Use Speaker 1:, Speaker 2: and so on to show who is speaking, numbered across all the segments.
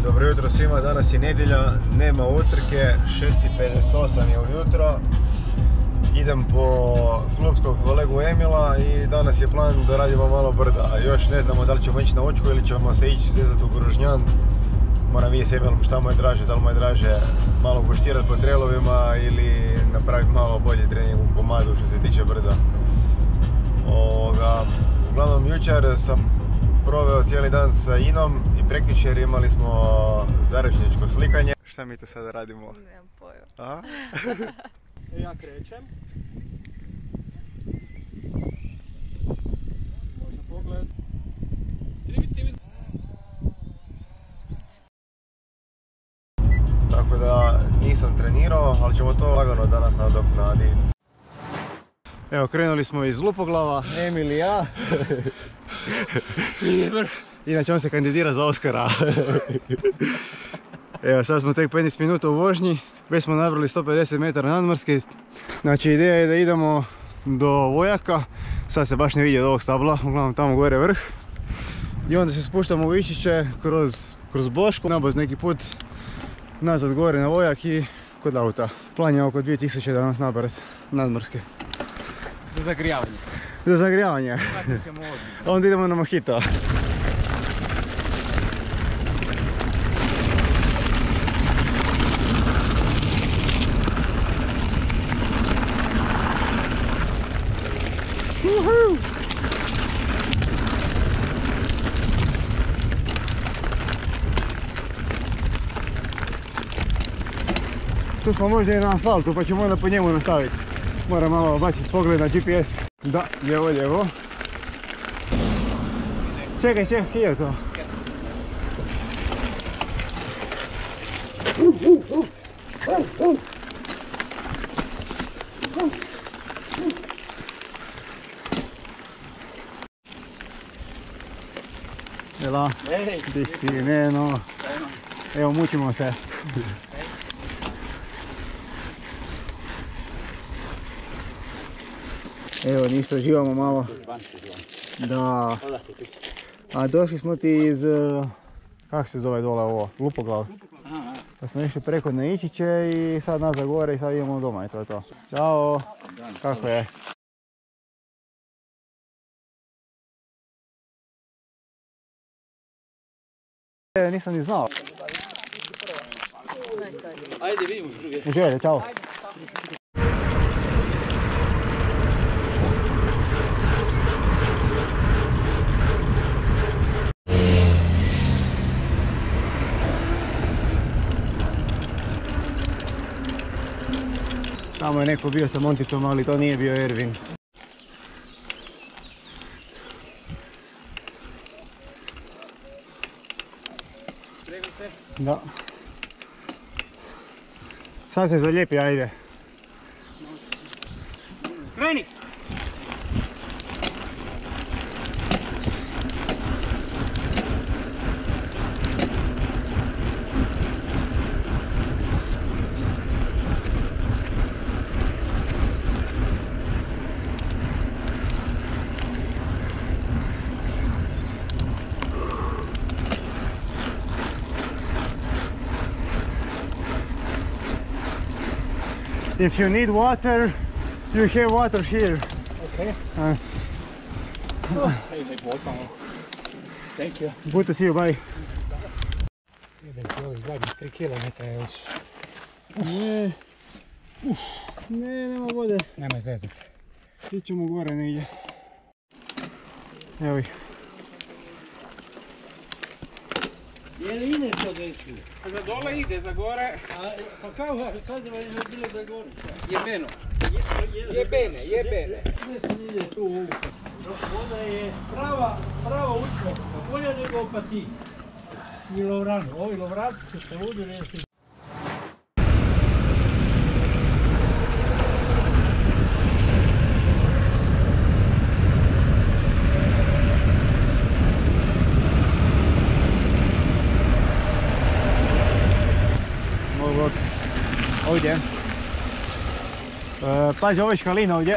Speaker 1: Dobro jutro svima, danas je nedjelja, nema utrke, 6:58 je ujutro. Idem po klubskog kolegu Emila i danas je plan da radimo malo brda. Još ne znamo da li ćemo ići na Učku ili ćemo se ići sezati u Grožnjan. Moram vidjeti s Emilom šta mu je draže, da li mu je draže malo poštirati po trailovima ili napraviti malo bolji trening u komadu što se tiče brda. Uglavnom jučer sam proveo cijeli dan sa Inom i prekjučer imali smo zaručničko slikanje. Šta mi to sada radimo?
Speaker 2: Nemam pojma.
Speaker 1: A?
Speaker 3: Ja krećem. Može pogled.
Speaker 1: Tako da nisam trenirao, ali ćemo to lagano danas nadoknaditi. Evo, krenuli smo iz Lupoglava, Emil i ja. Inače on se kandidira za Oskara. Evo, sad smo tek 15 minuta u vožnji, već smo nabrali 150 metara nadmorske. Znači ideja je da idemo do Vojaka, sad se baš ne vidi od ovog stabla, uglavnom tamo gore vrh. I onda se spuštamo u Ičiće kroz Bošku, naboz neki put nazad gore na Vojak i kod auta. Plan je oko 2000 da nas nabrati nadmorske.
Speaker 3: Za zagrijavanje.
Speaker 1: Za zagrijavanje. Onda idemo na Mojito. Tu smo možda i na asfaltu pa ćemo onda po njemu nastaviti. Moram malo baciti pogled na GPS. Da, lijevo. Čekaj, kje je to? Jela? Di si, no. Evo, mučimo se. Evo, ništa, živamo malo. Da. A došli smo ti iz... Kako se zove dole ovo? Lupoglav. Pa smo išli preko na Ičiće i sad nazad gore i sad idemo doma i to je to. Ćao! Kako je? Nisam ni znao.
Speaker 3: Ajde, vidimo s druge.
Speaker 1: Uželje, čao! Tamo je neko bio sa Monticom, ali to nije bio Ervin.
Speaker 3: Prego se.
Speaker 1: Da. Sad se zalijepi, ajde.
Speaker 3: Kreni!
Speaker 1: If you need water, you have water here.
Speaker 3: Okay. Hey, welcome. Thank you.
Speaker 1: Good to see you, bye.
Speaker 3: Idem ti ovih zadnjih 3 km još.
Speaker 1: Nema vode.
Speaker 3: Nemoj zezat.
Speaker 1: Ićemo gore negdje. Evo ih.
Speaker 4: Je li ide to desno?
Speaker 3: Za dole ide, za gore.
Speaker 4: Pa kao sad je bilo za gore?
Speaker 3: Jebeno. Jebene.
Speaker 4: Sve se ide tu u uko. Voda je prava učka, bolje nego Opatiji. I Lovranu. Ovi Lovranci su se udili.
Speaker 1: Ovdje. Pazi, ovo je škalina ovdje.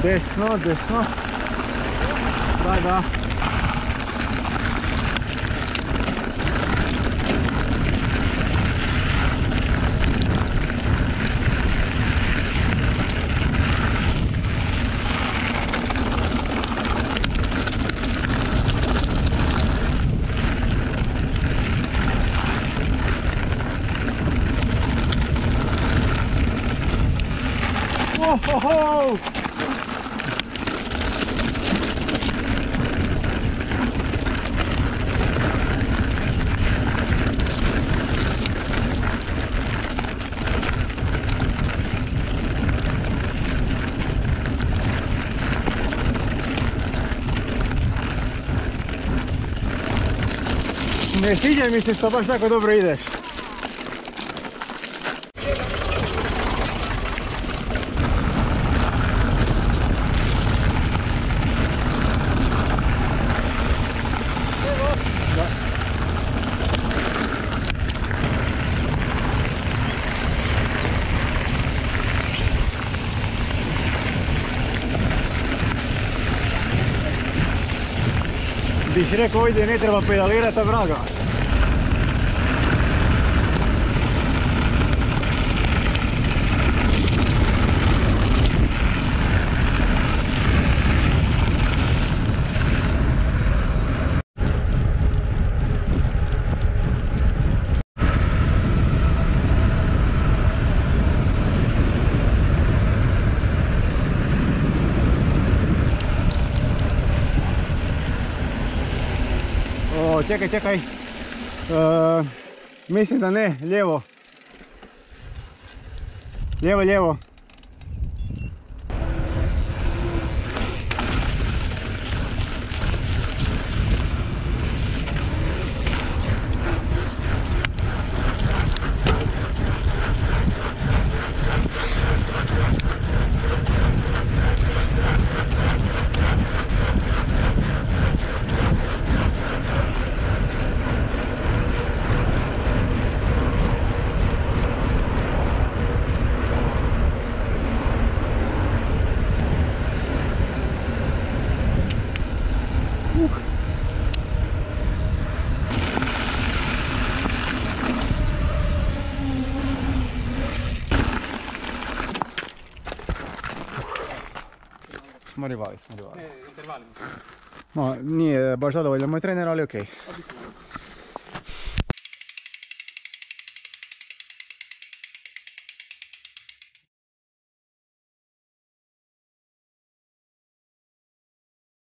Speaker 1: Desno, desno. Da, da. Oh. Ne sviđa mi se što baš tako dobro ideš. Biš rekao ovdje ne treba pedalirati, a vraga. Čekaj, čekaj. Mislim da ne, lijevo. Lijevo, lijevo. Smo rivali.
Speaker 3: Intervali.
Speaker 1: No, nije baš zadovoljan moj trener, ali okej.